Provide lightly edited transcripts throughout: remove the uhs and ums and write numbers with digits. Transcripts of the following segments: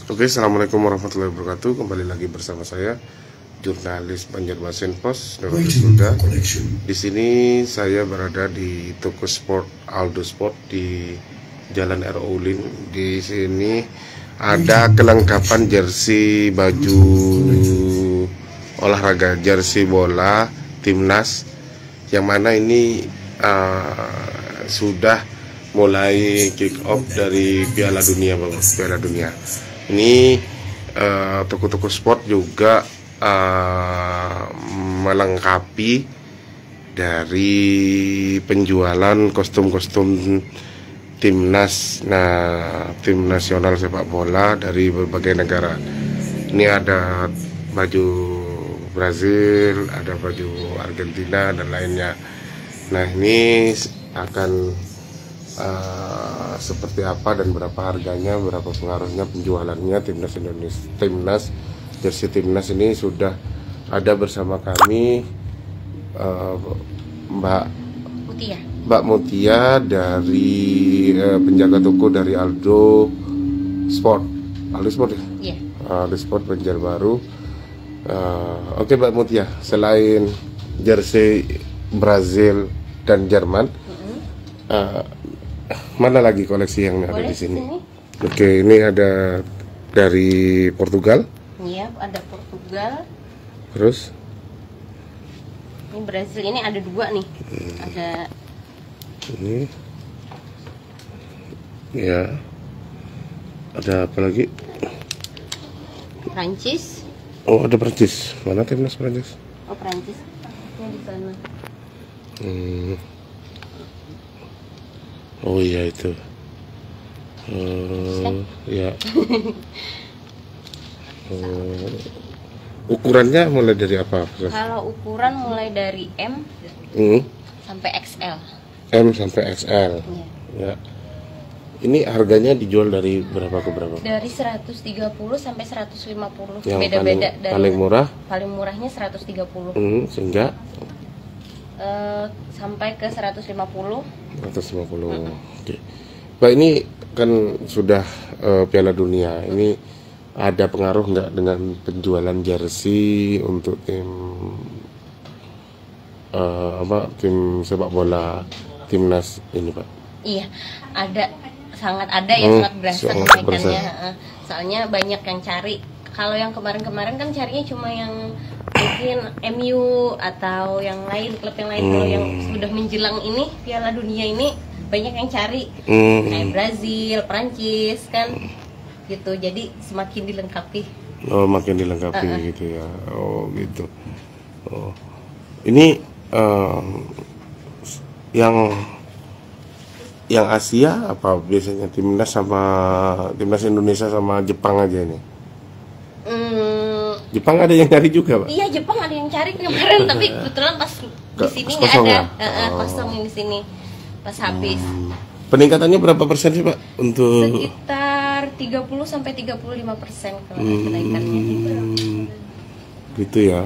Oke, assalamualaikum warahmatullahi wabarakatuh. Kembali lagi bersama saya, jurnalis Banjarmasin Post, Nurul Suda. Di sini saya berada di toko sport Aldo Sport di Jalan R. Ulin. Di sini ada kelengkapan jersey, baju olahraga, jersey bola timnas, yang mana ini sudah mulai kick off dari Piala Dunia, Piala Dunia. Ini toko-toko sport juga melengkapi dari penjualan kostum-kostum timnas, tim nasional sepak bola dari berbagai negara. Ini ada baju Brazil, ada baju Argentina dan lainnya. Nah, ini akan seperti apa dan berapa harganya, berapa pengaruhnya penjualannya timnas Indonesia, jersey timnas ini sudah ada bersama kami Mbak Mutia dari penjaga toko dari Aldo Sport ya? Yeah. Aldo Sport Banjarbaru. Oke, Mbak Mutia, selain jersey Brazil dan Jerman, mana lagi koleksi yang ada di sini? Oke, ini ada dari Portugal. Iya, ada Portugal. Terus? Ini Brazil, ini ada dua nih. Ada ini. Ya. Ada apa lagi? Prancis. Oh, ada Prancis. Mana timnas Prancis? Oh, Prancis. Ini di sana. Oh iya itu. Ya. Ukurannya mulai dari apa? Kalau ukuran mulai dari M sampai XL. M sampai XL. Iya. Ya. Ini harganya dijual dari berapa ke berapa? Dari 130 sampai 150. Yang beda-beda. Paling murah? Paling murahnya 130. Sehingga sampai ke 150. 150. Oke. Pak, ini kan sudah Piala Dunia. Ini ada pengaruh nggak dengan penjualan jersey untuk tim tim sepak bola timnas ini, Pak? Iya, sangat ada ya, sangat berasa kenaikannya. Soalnya banyak yang cari. Kalau yang kemarin-kemarin kan carinya cuma yang mungkin MU atau yang lain, klub yang lain. Kalau yang sudah menjelang ini Piala Dunia ini banyak yang cari, kayak Brazil, Prancis kan, gitu. Jadi semakin dilengkapi. Oh, makin dilengkapi gitu ya. Oh gitu. Oh, ini yang Asia apa biasanya timnas Indonesia sama Jepang aja nih? Jepang ada yang cari juga, Pak? Iya, Jepang ada yang cari kemarin, tapi kebetulan pas di sini nggak ada, kosong di sini pas habis. Peningkatannya berapa persen sih, Pak? Untuk sekitar 30 sampai 35% kalau kenaikannya. Gitu ya.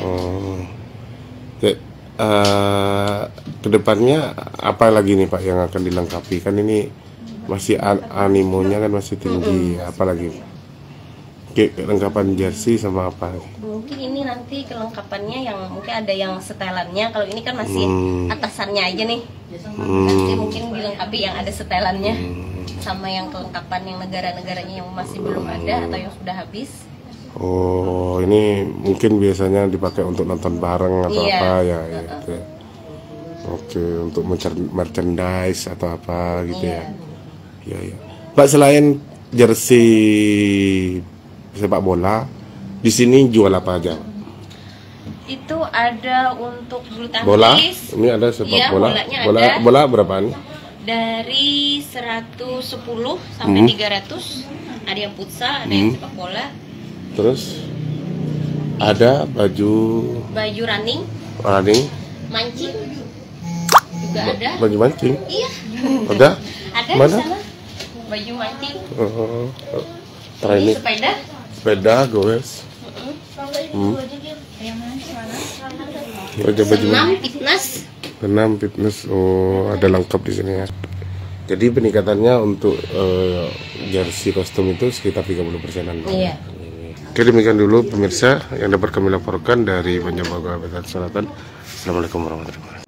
Iya. Kedepannya apa lagi nih, Pak, yang akan dilengkapi? Kan ini masih animonya kan masih tinggi. Apalagi kelengkapan jersey sama apa? Mungkin ini nanti kelengkapannya yang mungkin ada yang setelannya. Kalau ini kan masih atasannya aja nih. Nanti mungkin dilengkapi yang ada setelannya sama yang kelengkapan yang negara-negaranya yang masih belum ada atau yang sudah habis. Oh, ini mungkin biasanya dipakai untuk nonton bareng atau apa ya, gitu ya. Oke, untuk merchandise atau apa gitu ya. Iya. Pak, selain jersey sepak bola, di sini jual apa aja? Itu ada untuk bulu tangkis. Bola? Ini ada sepak bola. Bola berapaan? Dari 110 sampai 300. Ada yang futsal, ada yang sepak bola. Terus ada baju running, mancing juga ada. Baju mancing? Iya. Ada? Ada mana? Di sana. Baju mancing. Ini sepeda goes. Baju Senam fitness. Oh, ada lengkap di sini ya. Jadi peningkatannya untuk jersey kostum itu sekitar 30%-an. Iya. Oke, demikian dulu pemirsa yang dapat kami laporkan dari Banjarbaru Selatan. Assalamualaikum warahmatullahi wabarakatuh.